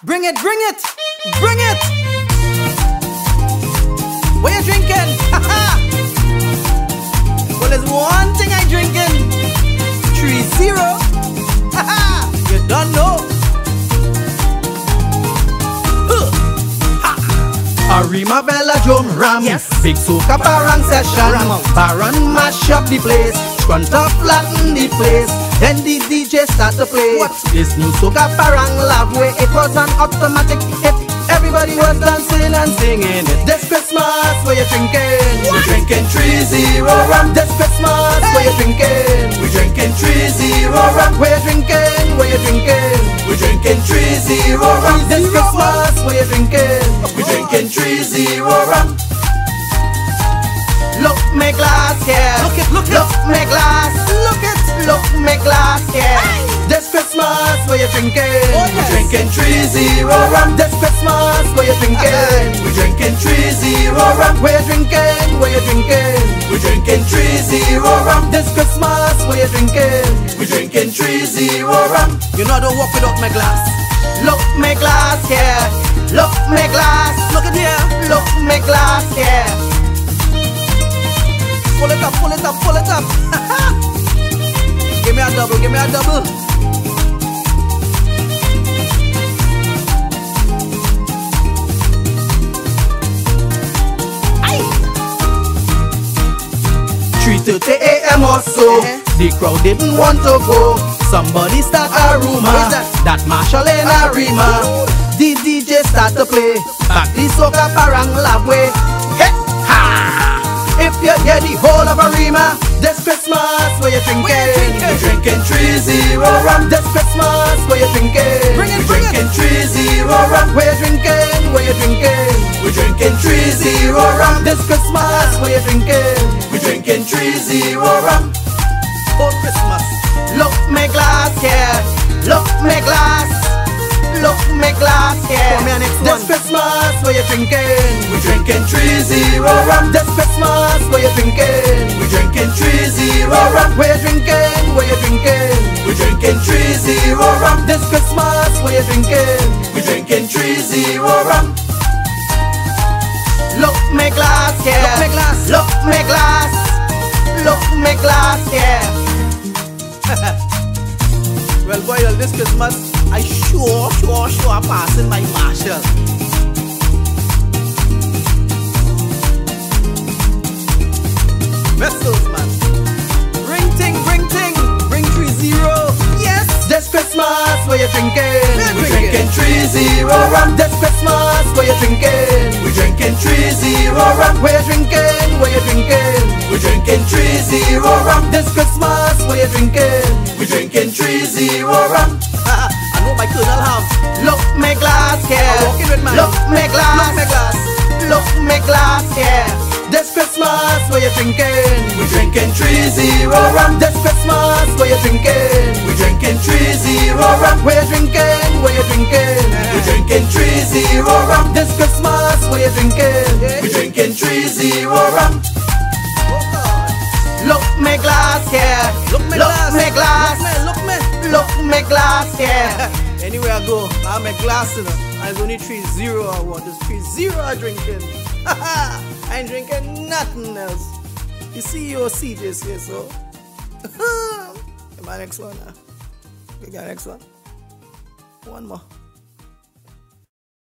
Bring it, bring it, bring it. What you drinking? Well, there's one thing I drinking. 3-0. You don't know. Arima Zer0 Rum, yes. Big soca parang session. Baron mash up the place, front up flatten the place. Then the DJ start to play. What? This new soca parang love way. It was an automatic hit. Everybody was dancing and singing it. This Christmas, what you drinking? We're drinking 3-0 rum. This Christmas, what you drinking? We're drinking 3-0 rum. What you drinking? What you drinking? We're drinking 3-0 rum. This Christmas, what you drinking? We're drinking 3-0 rum. Look, me glass here. Look it, look it. Look, me glass. Look it. Look, me glass here. This Christmas, what you drinking? Oh, yes. We're drinking 3-0 rum. This Christmas, what you drinking? We're drinking 3-0 rum. What you drinking? What you drinking? We're drinking 3-0 rum. This Christmas, what you drinking? We're drinking 3-0 rum. You know I don't walk without my glass. Look, me glass here. Look, me glass. Look at here. Look, me glass here. Pull it up, pull it up, pull it up. Give me a double, give me a double. Aye. 3:30 AM or so, the crowd didn't want to go. Somebody start a rumor that Marshall in a rima. The DJ start to play back the soca parang love way. Hey, ha! If you hear the whole of a rima, this Christmas, what you drinking? We're drinking 3-0 rum. This Christmas, what you drinking? Bring it, bring it. We're drinking 3-0 rum. What you drinking? What you drinking? We're drinking 3-0 rum. This Christmas, what you drinking? We're drinking 3-0 rum. Oh, Christmas. Look, me glass here. Look, me glass. Look, me glass here. This Christmas, what you drinking? We're drinking 3-0 rum. This Christmas, what you drinking? We're drinking 3-0 rum. What you drinking? What you drinking? We're drinking 3-0 rum. This Christmas, what you drinking? We're drinking 3-0 rum. Look, me glass here. Look, me glass. Look, me glass. Look, me glass here. Well, boy, this Christmas, I sure passing my Marshall. Vessels, man. Bring ting, bring 3-0. Yes. This Christmas, what you drinking? We're drinking 3-0 rum. This Christmas, what you drinking? We're drinking 3-0 rum. What you drinking? What you drinking? We're drinking 3-0 rum. This Christmas, what you drinking? We're drinking 3-0 rum. I know my Kendell have. Look, me glass here. Look, me glass. Look, me glass. Look, me glass here. This Christmas, what you drinking? We're drinking 3-0 rum. This Christmas, what you drinking? We're drinking 3-0 rum. What you drinking? What you drinking? We're drinking 3-0 rum. This Christmas, what you drinking? We're drinking 3-0 rum. Look, me glass here. Look, me glass. Look, me glass here. Anywhere I go, I have my glass in it. It's only 3-0 I want. It's 3-0 I drinking. I ain't drinking nothing else. The C.E.O. CJ's here, so. My next one. We got next one. One more.